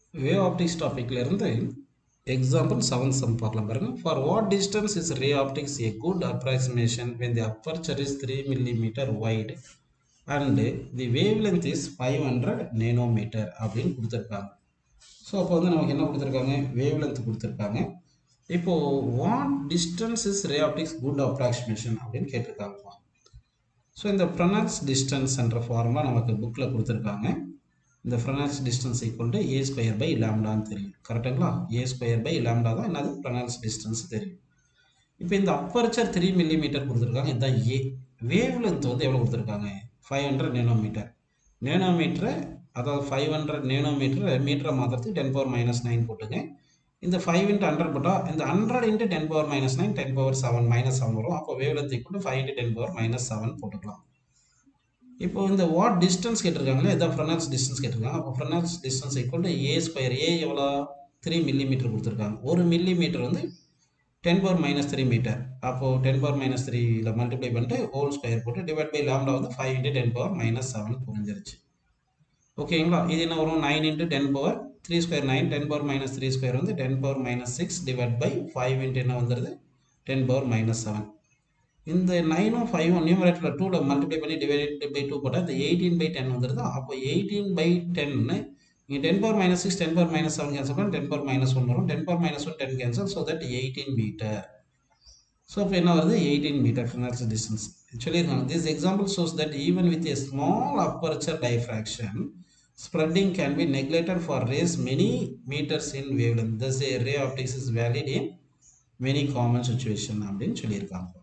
Wave optics topic la irundhu example 7 sum பார்க்கலாம் பாருங்க. For what distance is ray optics a good approximation when the aperture is 3 mm wide and the wavelength is 500 nanometer அப்படின்னு கொடுத்திருக்காங்க. So அப்போ வந்து நமக்கு என்ன கொடுத்திருக்காங்க, wavelength கொடுத்திருக்காங்க. இப்போ what distance is ray optics good approximation அப்படின்னு கேட்டிருக்காங்கப்பா. ஸோ இந்த Fresnel's distance என்ற ஃபார்முலா நமக்கு புக்கில் கொடுத்திருக்காங்க. இந்த Fresnel's distance equal to a square by lambda தெரியும். கரெக்டுங்களா? a square by lambda தான் என்னது Fresnel's distance தெரியும். இப்போ இந்த அப்பர்ச்சர் 3 mm கொடுத்துருக்காங்க. இதுதான் a. வேவ்லென்த் வந்து எவ்வளோ கொடுத்துருக்காங்க, 500 நேனோமீட்டர். நேனோமீட்டரை அதாவது 500 நேனோமீட்டர் மீட்டரை மாற்றுறதுக்கு 10 power minus 9 போட்டுங்க. இந்த 5 into 100 போட்டால் இந்த 100 into 10 power minus 9 10 power 7 minus 7 வரும். அப்போ wavelength equal to 5 into 10 power minus 7 போட்டுக்கலாம். இப்போ இந்த வாட் டிஸ்டன்ஸ் கேட்டிருக்காங்களே, இதான் Fresnel's distance கேட்டிருக்காங்க. அப்போ Fresnel's distance equal to a square. a எவ்வளோ, 3 மில்லிமீட்டர் கொடுத்துருக்காங்க. ஒரு மில்லிமீட்டர் வந்து 10 power minus 3 மீட்டர். அப்போது 10 power minus 3 மல்டிப்ளை பண்ணிட்டு ஹோல் ஸ்கொயர் போட்டு டிவைட் பை லாம்டா வந்து 5 into 10 power minus 7 புரிஞ்சிருச்சு. ஓகேங்களா? இது என்ன வரும், 9 into 10 power 3 square 9, 10 power minus 3 square வந்து 10 power minus 6 divide by 5 into என்ன வந்துடுது 10 power minus 7. இந்த 9 5 நியூமரேட்டரில் 2 மல்டிப்ளை பண்ணி டிவைடட் பை 2 போட்டால் இந்த 18 by 10 வந்துடுது. அப்போ 18 by 10 இங்கே 10 power minus 6 10 power minus 7 cancel பண்ணி 10 power minus 1 வரும். 10 power minus 1 10 cancel, so that 18 metre. So இப்போ என்ன வருது, 18 மீட்டர் Fresnel's distance சொல்லியிருக்காங்க. This example shows that even with a small aperture diffraction spreading can be neglected for rays many meters in wavelength. Thus a ray optics is valid in many common situation அப்படின்னு சொல்லியிருக்காங்க.